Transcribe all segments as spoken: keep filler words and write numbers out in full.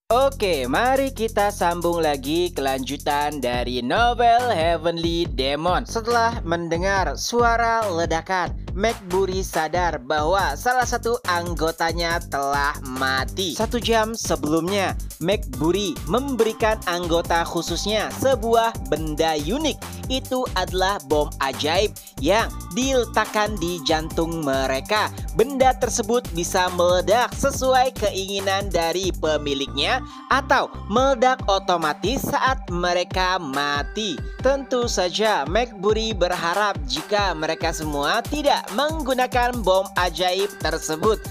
Oke, mari kita sambung lagi kelanjutan dari novel Heavenly Demon. Setelah mendengar suara ledakan, McBurry sadar bahwa salah satu anggotanya telah mati. Satu jam sebelumnya, McBurry memberikan anggota khususnya sebuah benda unik. Itu adalah bom ajaib yang diletakkan di jantung mereka. Benda tersebut bisa meledak sesuai keinginan dari pemiliknya atau meledak otomatis saat mereka mati. Tentu saja McBurry berharap jika mereka semua tidak menggunakan bom ajaib tersebut.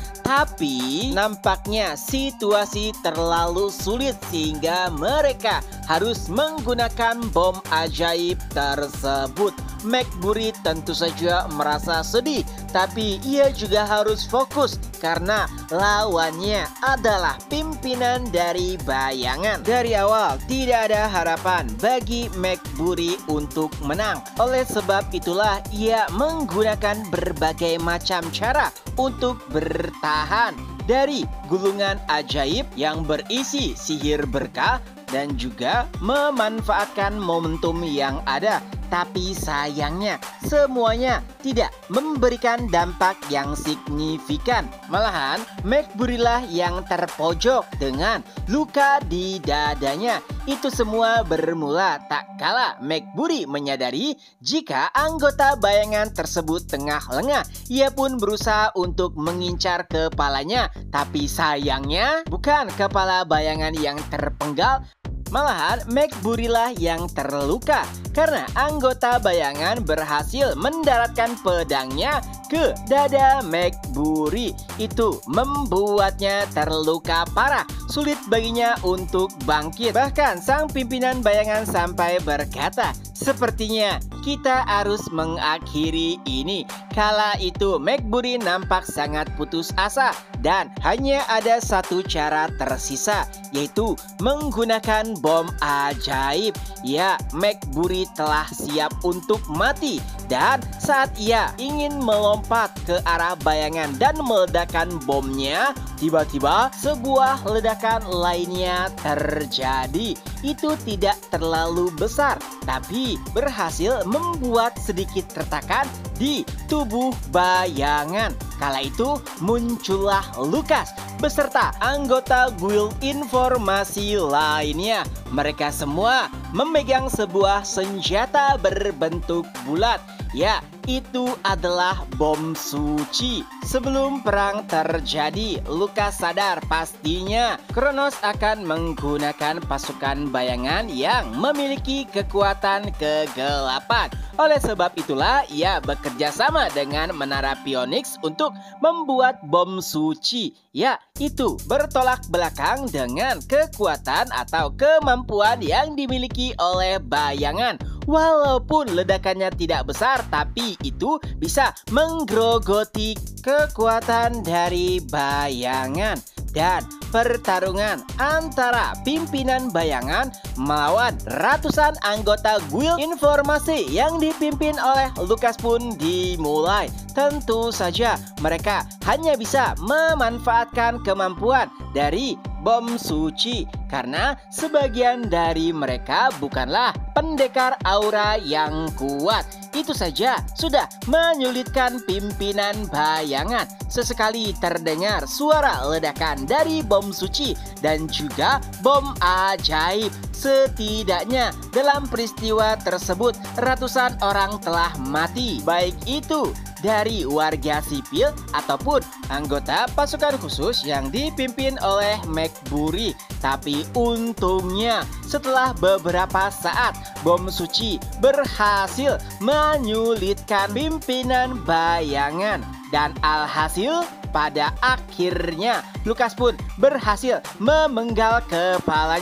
Tapi nampaknya situasi terlalu sulit sehingga mereka harus menggunakan bom ajaib tersebut. McBurry tentu saja merasa sedih, tapi ia juga harus fokus karena lawannya adalah pimpinan dari bayangan. Dari awal tidak ada harapan bagi McBurry untuk menang. Oleh sebab itulah ia menggunakan berbagai macam cara untuk bertahan dari gulungan ajaib yang berisi sihir berkah dan juga memanfaatkan momentum yang ada. Tapi sayangnya semuanya tidak memberikan dampak yang signifikan. Malahan McBurry lah yang terpojok dengan luka di dadanya. Itu semua bermula tak kala McBurry menyadari jika anggota bayangan tersebut tengah lengah. Ia pun berusaha untuk mengincar kepalanya. Tapi sayangnya bukan kepala bayangan yang terpenggal, malahan McBurry lah yang terluka karena anggota bayangan berhasil mendaratkan pedangnya ke dada McBurry. Itu membuatnya terluka parah. Sulit baginya untuk bangkit. Bahkan sang pimpinan bayangan sampai berkata, "Sepertinya kita harus mengakhiri ini." Kala itu McBurry nampak sangat putus asa dan hanya ada satu cara tersisa, yaitu menggunakan bom ajaib. Ya, McBurry telah siap untuk mati. Dan saat ia ingin melompat ke arah bayangan dan meledakkan bomnya, tiba-tiba sebuah ledakan lainnya terjadi. Itu tidak terlalu besar, tapi berhasil membuat sedikit retakan di tubuh bayangan. Kala itu muncullah Lucas beserta anggota guild informasi lainnya. Mereka semua memegang sebuah senjata berbentuk bulat. Ya, itu adalah bom suci. Sebelum perang terjadi, Lucas sadar pastinya Kronos akan menggunakan pasukan bayangan yang memiliki kekuatan kegelapan. Oleh sebab itulah ia bekerja sama dengan Menara Phoenix untuk membuat bom suci. Ya, itu bertolak belakang dengan kekuatan atau kemampuan yang dimiliki oleh bayangan. Walaupun ledakannya tidak besar, tapi itu bisa menggerogoti kekuatan dari bayangan. Dan pertarungan antara pimpinan bayangan melawan ratusan anggota guild informasi yang dipimpin oleh Lucas pun dimulai. Tentu saja mereka hanya bisa memanfaatkan kemampuan dari bom suci karena sebagian dari mereka bukanlah pendekar aura yang kuat. Itu saja sudah menyulitkan pimpinan bayangan. Sesekali terdengar suara ledakan dari bom suci dan juga bom ajaib. Setidaknya dalam peristiwa tersebut ratusan orang telah mati, baik itu dari warga sipil ataupun anggota pasukan khusus yang dipimpin oleh McBurry. Tapi untungnya setelah beberapa saat bom suci berhasil menyulitkan pimpinan bayangan. Dan alhasil pada akhirnya Lucas pun berhasil memenggal kepalanya.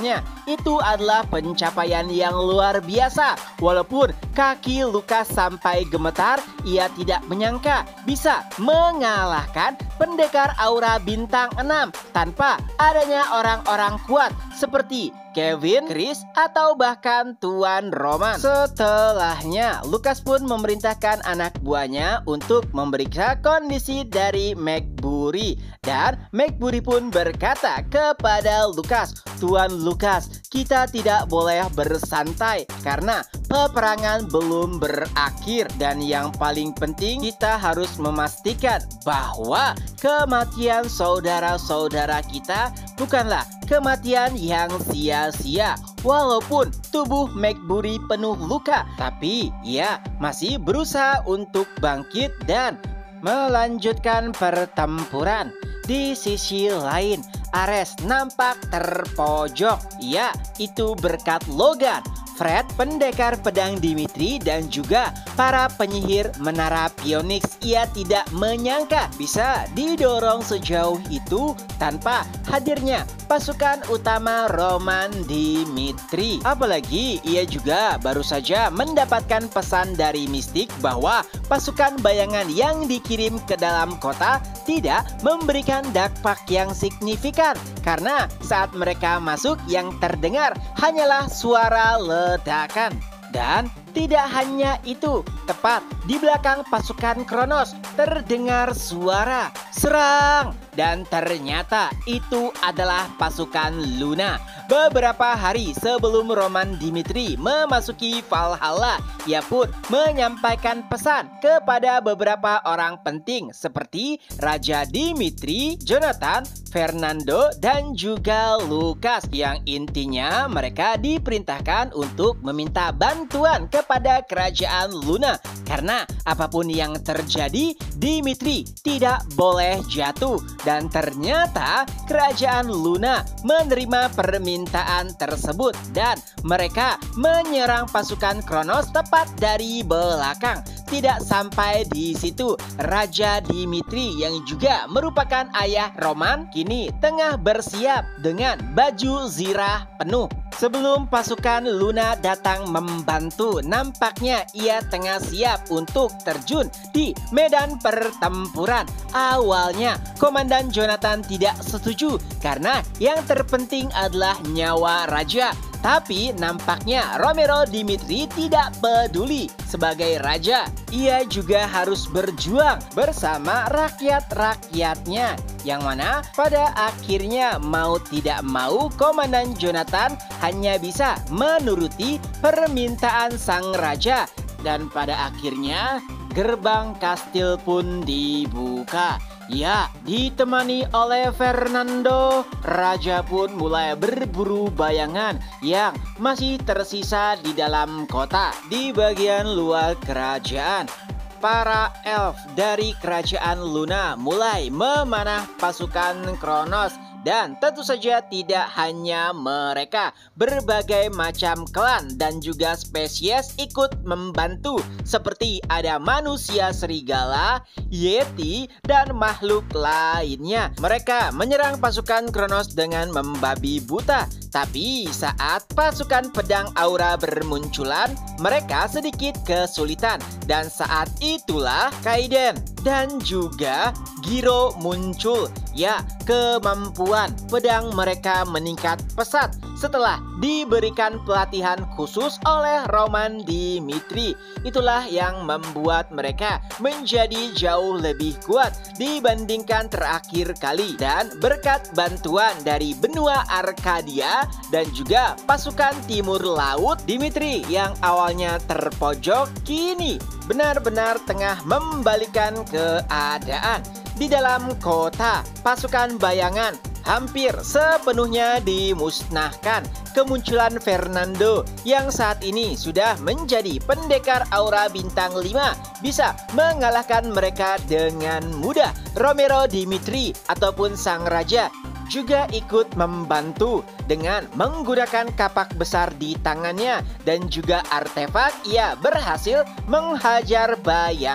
itu adalah pencapaian yang luar biasa. Walaupun kaki Lukas sampai gemetar, ia tidak menyangka bisa mengalahkan pendekar aura bintang enam tanpa adanya orang-orang kuat seperti Kevin, Chris, atau bahkan Tuan Roman. Setelahnya, Lukas pun memerintahkan anak buahnya untuk memeriksa kondisi dari McBurry. Dan McBurry pun berkata kepada Lukas, "Tuan Lukas, kita tidak boleh bersantai karena peperangan belum berakhir. Dan yang paling penting, kita harus memastikan bahwa kematian saudara-saudara kita bukanlah kematian yang sia-sia. Walaupun tubuh McBurry penuh luka, tapi ia masih berusaha untuk bangkit dan melanjutkan pertempuran." Di sisi lain, Ares nampak terpojok. Ya, itu berkat Logan, Fred, pendekar pedang Dimitri, dan juga para penyihir menara Phoenix. Ia tidak menyangka bisa didorong sejauh itu tanpa hadirnya pasukan utama Roman Dimitri. Apalagi ia juga baru saja mendapatkan pesan dari Mistik bahwa pasukan bayangan yang dikirim ke dalam kota tidak memberikan dampak yang signifikan karena saat mereka masuk yang terdengar hanyalah suara ledakan. Dan tidak hanya itu, tepat di belakang pasukan Kronos terdengar suara serang, dan ternyata itu adalah pasukan Luna. Beberapa hari sebelum Roman Dimitri memasuki Valhalla, ia pun menyampaikan pesan kepada beberapa orang penting seperti Raja Dimitri, Jonathan, Fernando, dan juga Lukas, yang intinya mereka diperintahkan untuk meminta bantuan kepada kerajaan Luna karena apapun yang terjadi, Dimitri tidak boleh jatuh. Dan ternyata kerajaan Luna menerima permintaan tersebut dan mereka menyerang pasukan Kronos tepat dari belakang. Tidak sampai di situ, Raja Dimitri yang juga merupakan ayah Roman kini tengah bersiap dengan baju zirah penuh. Sebelum pasukan Luna datang membantu, nampaknya ia tengah siap untuk terjun di medan pertempuran. Awalnya, Komandan Jonathan tidak setuju karena yang terpenting adalah nyawa raja. Tapi nampaknya Romero Dimitri tidak peduli. Sebagai raja, ia juga harus berjuang bersama rakyat-rakyatnya. Yang mana pada akhirnya mau tidak mau Komandan Jonathan hanya bisa menuruti permintaan sang raja. Dan pada akhirnya gerbang kastil pun dibuka. Ya, ditemani oleh Fernando, raja pun mulai berburu bayangan yang masih tersisa di dalam kota di bagian luar kerajaan. Para elf dari kerajaan Luna mulai memanah pasukan Kronos. Dan tentu saja tidak hanya mereka, berbagai macam klan dan juga spesies ikut membantu seperti ada manusia serigala, yeti, dan makhluk lainnya. Mereka menyerang pasukan Kronos dengan membabi buta. Tapi saat pasukan pedang aura bermunculan, mereka sedikit kesulitan. Dan saat itulah Kaiden dan juga Giro muncul. Ya, kemampuan pedang mereka meningkat pesat setelah diberikan pelatihan khusus oleh Roman Dimitri. Itulah yang membuat mereka menjadi jauh lebih kuat dibandingkan terakhir kali. Dan berkat bantuan dari benua Arkadia dan juga pasukan timur laut, Dimitri yang awalnya terpojok kini benar-benar tengah membalikan keadaan. Di dalam kota, pasukan bayangan hampir sepenuhnya dimusnahkan. Kemunculan Fernando yang saat ini sudah menjadi pendekar aura bintang lima bisa mengalahkan mereka dengan mudah. Romero Dimitri ataupun sang raja juga ikut membantu dengan menggunakan kapak besar di tangannya dan juga artefak. Ia berhasil menghajar bayangan.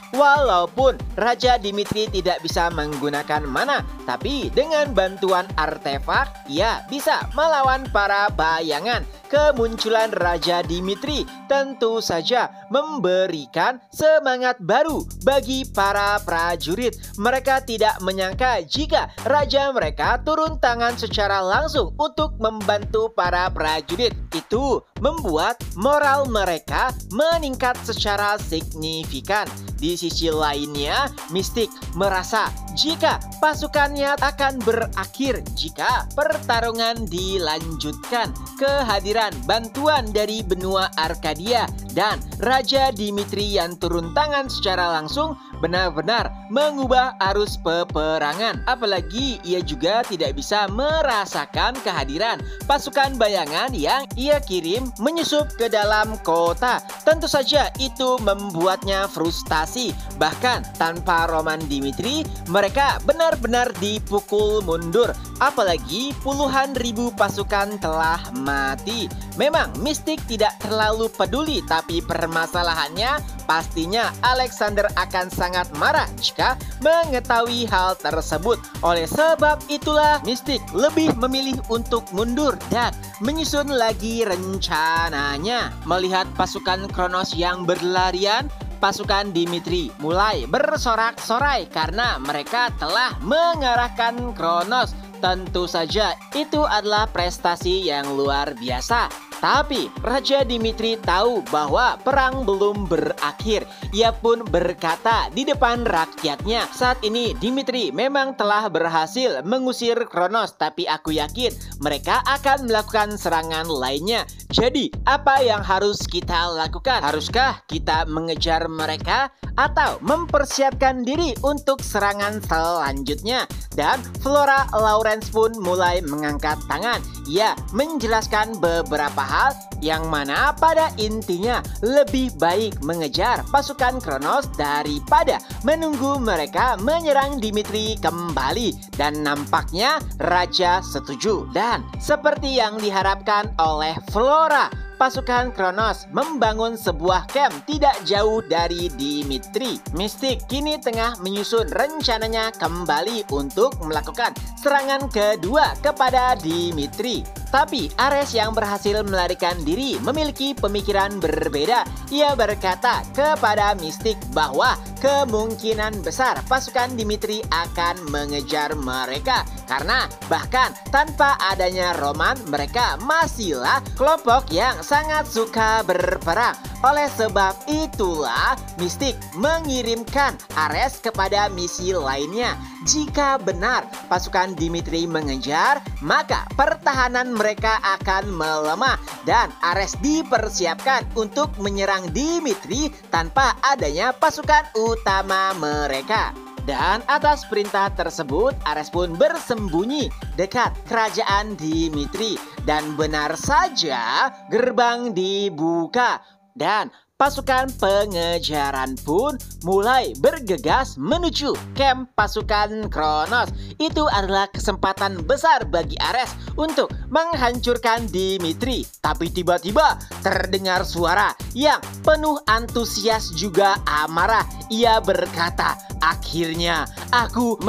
Walaupun Raja Dimitri tidak bisa menggunakan mana, tapi dengan bantuan artefak, ia bisa melawan para bayangan. Kemunculan Raja Dimitri tentu saja memberikan semangat baru bagi para prajurit. Mereka tidak menyangka jika raja mereka turun tangan secara langsung untuk membantu para prajurit. Itu membuat moral mereka meningkat secara signifikan. Di sisi lainnya, Mystic merasa jika pasukannya akan berakhir jika pertarungan dilanjutkan. Kehadiran bantuan dari benua Arkadia dan Raja Dimitri yang turun tangan secara langsung benar-benar mengubah arus peperangan. Apalagi ia juga tidak bisa merasakan kehadiran pasukan bayangan yang ia kirim menyusup ke dalam kota. Tentu saja itu membuatnya frustasi. Bahkan tanpa Roman Dimitri, mereka benar-benar dipukul mundur. Apalagi puluhan ribu pasukan telah mati. Memang Mystic tidak terlalu peduli, tapi permasalahannya pastinya Alexander akan sangat marah jika mengetahui hal tersebut. Oleh sebab itulah Mystic lebih memilih untuk mundur dan menyusun lagi rencananya. Melihat pasukan Kronos yang berlarian, pasukan Dimitri mulai bersorak-sorai karena mereka telah mengarahkan Kronos. Tentu saja itu adalah prestasi yang luar biasa. Tapi Raja Dimitri tahu bahwa perang belum berakhir. Ia pun berkata di depan rakyatnya, saat ini Dimitri memang telah berhasil mengusir Kronos, tapi aku yakin mereka akan melakukan serangan lainnya. Jadi apa yang harus kita lakukan? Haruskah kita mengejar mereka atau mempersiapkan diri untuk serangan selanjutnya? Dan Flora Lawrence pun mulai mengangkat tangan. Ia menjelaskan beberapa hal yang mana pada intinya lebih baik mengejar pasukan Kronos daripada menunggu mereka menyerang Dimitri kembali. Dan nampaknya Raja setuju. Dan seperti yang diharapkan oleh Flora, pasukan Kronos membangun sebuah camp tidak jauh dari Dimitri. Mystic kini tengah menyusun rencananya kembali untuk melakukan serangan kedua kepada Dimitri. Tapi Ares yang berhasil melarikan diri memiliki pemikiran berbeda. Ia berkata kepada Mystic bahwa kemungkinan besar pasukan Dimitri akan mengejar mereka. Karena bahkan tanpa adanya Roman, mereka masihlah kelompok yang sangat suka berperang. Oleh sebab itulah Mystic mengirimkan Ares kepada misi lainnya. Jika benar pasukan Dimitri mengejar, maka pertahanan mereka akan melemah dan Ares dipersiapkan untuk menyerang Dimitri tanpa adanya pasukan utama mereka. Dan atas perintah tersebut, Ares pun bersembunyi dekat kerajaan Dimitri. Dan benar saja, gerbang dibuka dan pasukan pengejaran pun mulai bergegas menuju camp pasukan Kronos. Itu adalah kesempatan besar bagi Ares untuk menghancurkan Dimitri. Tapi tiba-tiba terdengar suara yang penuh antusias juga amarah. Ia berkata, akhirnya aku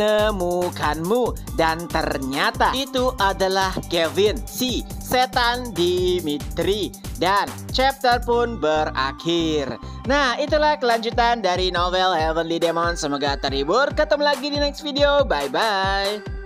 menemukanmu. Dan ternyata itu adalah Kevin, si setan Dimitri. Dan chapter pun berakhir. Nah, itulah kelanjutan dari novel Heavenly Demon. Semoga terhibur. Ketemu lagi di next video. Bye-bye.